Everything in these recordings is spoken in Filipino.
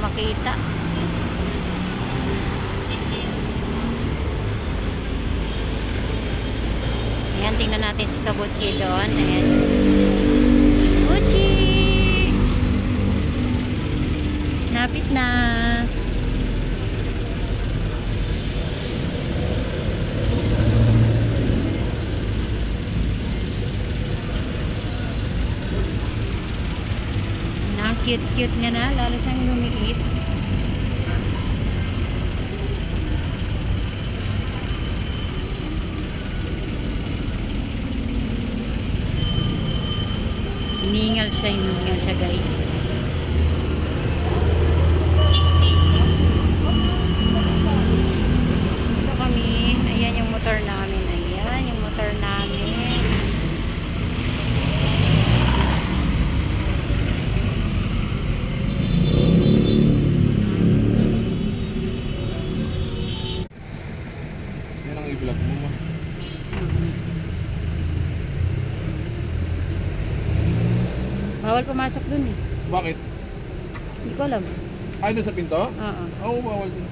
makita. Ayan, tingnan natin si Kabuchi doon. Ayan. Buchi! Napit na. Cute-cute nga na, lalo siyang lumiit. Hiningal siya guys. Ito kami, ayan yung motor namin, ayan yung motor namin. I-vlog mo ma. Bawal pumasok dun eh. Bakit? Hindi ko alam. Ay, dun sa pinto? Oo. Oo, bawal dun.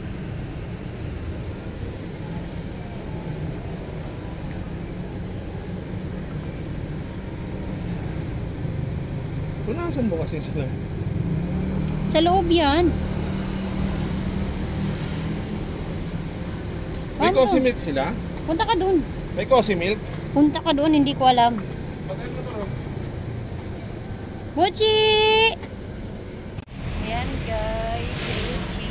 Punasan mo kasi sila. Sa loob yan. May coffee milk sila? Punta ka dun. May coffee milk? Punta ka dun, hindi ko alam. Patay mo to. Buchi! Ayan guys, Buchi.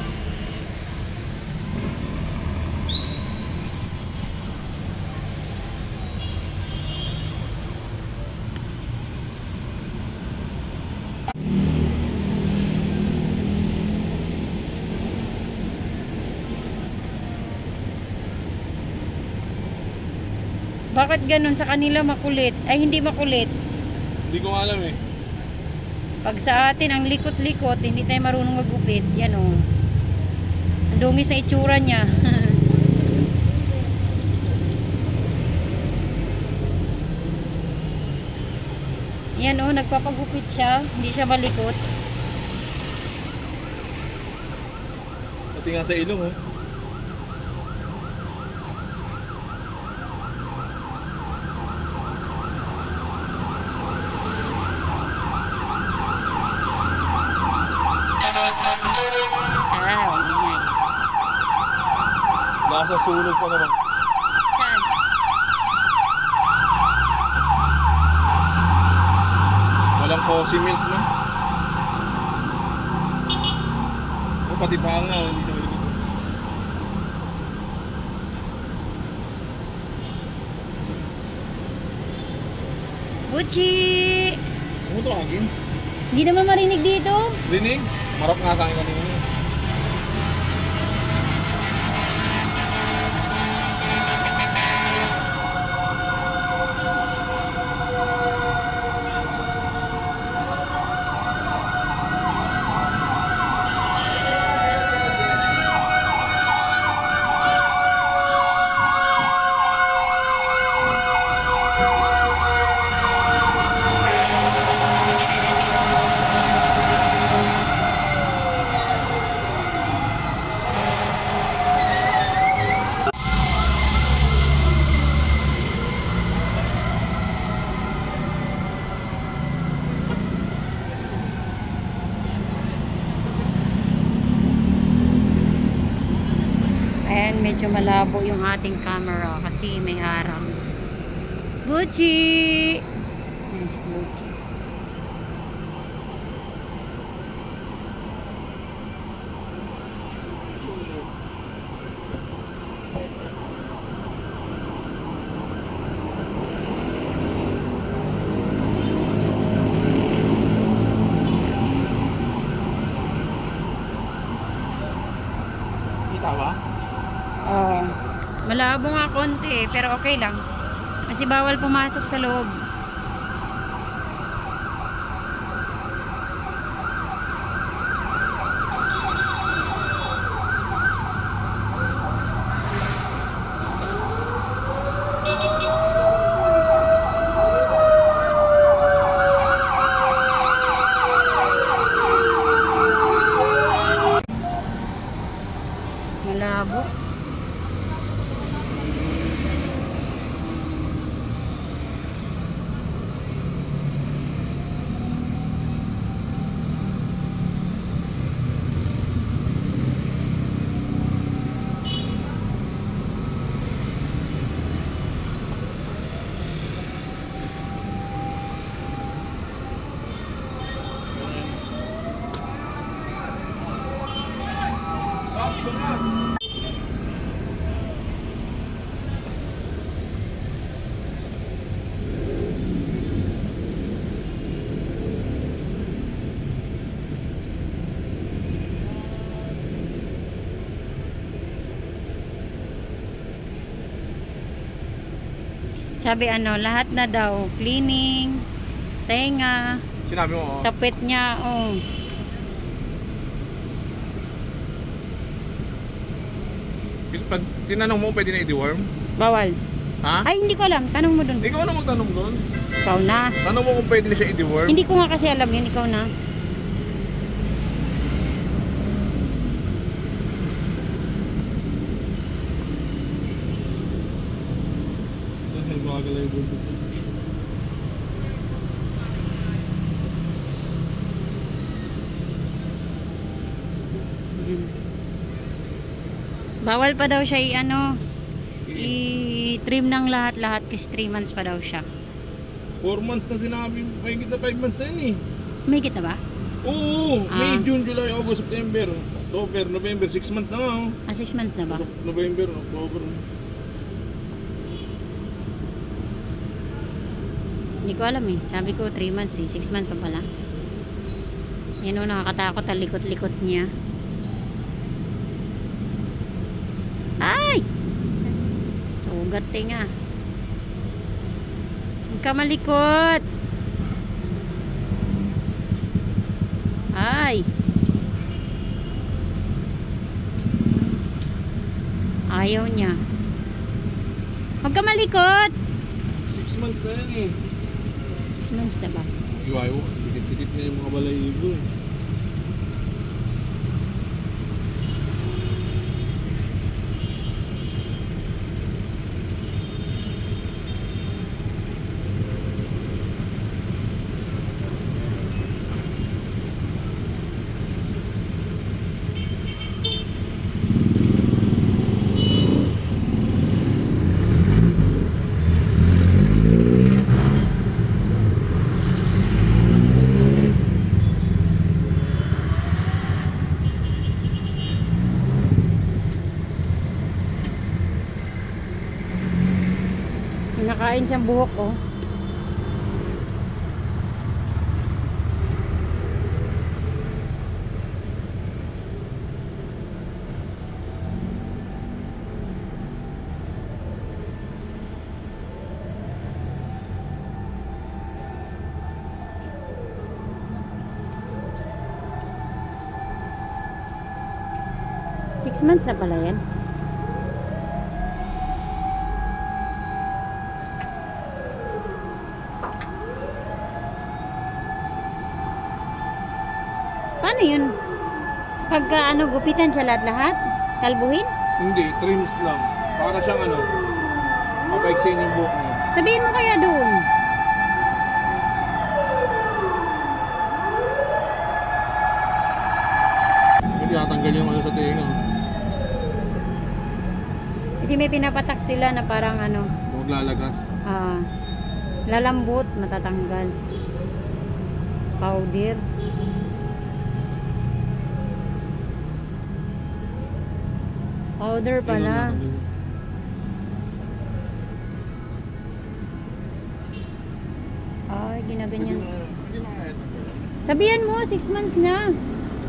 Bakit ganun sa kanila makulit? Ay hindi makulit. Hindi ko alam eh. Pag sa atin ang likot-likot, hindi tayo marunong magupit. Yan o. Ang dungis sa itsura niya. Yan o, nagpapagupit siya. Hindi siya malikot. Pati nga sa ilong oh. Ingay. Nasa sunog pa naman. Saan? Walang coffee milk na. O pati pa nga, hindi na malikot. Buchi! Ano ito agin? Hindi naman marinig dito. Rinig? Marap nga sa akin kanina. Ayan, medyo malabo yung ating camera kasi may harang. Buchi! Ayan si Buchi. Kita ba? Oh, malabo nga konti pero okay lang. Kasi bawal pumasok sa loob. Sabi ano, lahat na daw. Cleaning, tenga, Sinabi mo, oh. sa pet niya, oh. Pag tinanong mo, pwede na i-deworm? Bawal. Ha? Ay, hindi ko alam. Tanong mo dun. Ikaw na magtanong doon. Ikaw na. Tanong mo kung pwede na siya i-deworm. Hindi ko nga kasi alam yun. Ikaw na. Dahil makagala yung bulto. Yan. Bawal pa daw siya i-ano, i-trim ng lahat-lahat kasi 3 months pa daw siya. 4 months na sinabi. Mahigit na 5 months na yun eh. May kita ba? Oo, Ah. May, June, July, August, September, October, November, 6 months na nga. Oh. 6 months na ba? November, October. Hindi ko alam eh. Sabi ko 3 months eh. 6 months pa pala. Yan o, nakakatakot ang likot-likot niya. Ay! Sugat tinga. Huwag ka malikot. Ay! Ayaw niya. Huwag ka malikot. 6 months na yan eh. 6 months na ba? Iwayo, dikit-dikit na yung mga balayibo eh. May nakain siyang buhok oh. Six months na pala yan. Paano yun? Pagka ano, gupitan siya lahat-lahat? Kalbuhin? Hindi, trims lang. Para siyang ano, papaiksayin yung buhok niya. Sabihin mo kaya doon. Hindi tatanggal yung ano sa tenga. Hindi may pinapatak sila na parang ano, Huwag lalagas. lalambot, matatanggal. Powder. Powder pala. Ay, ginaganyan. Hindi na kaya. Sabihan mo, 6 months na.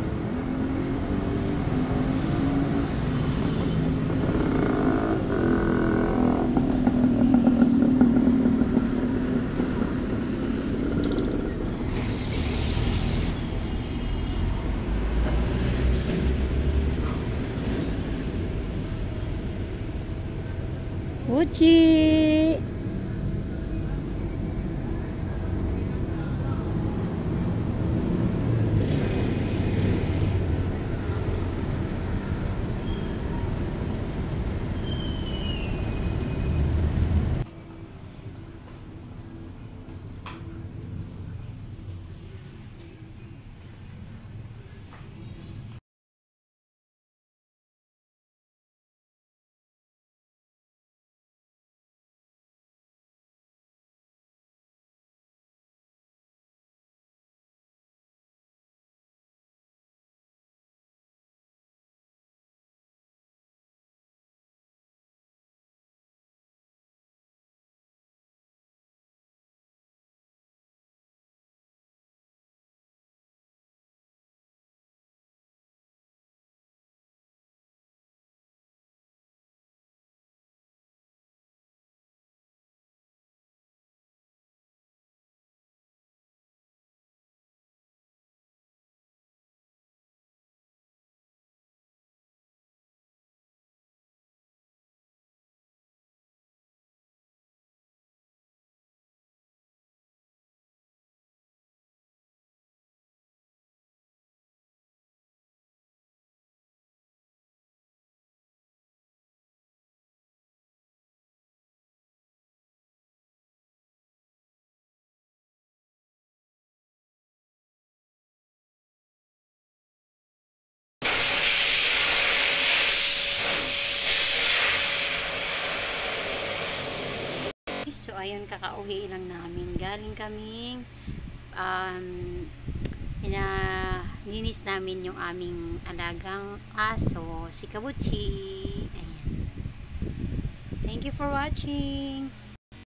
Uchi! So, ayun, kakauwi lang namin. Galing kaming linis namin yung aming alagang aso, si Kabuchi. Ayan. Thank you for watching.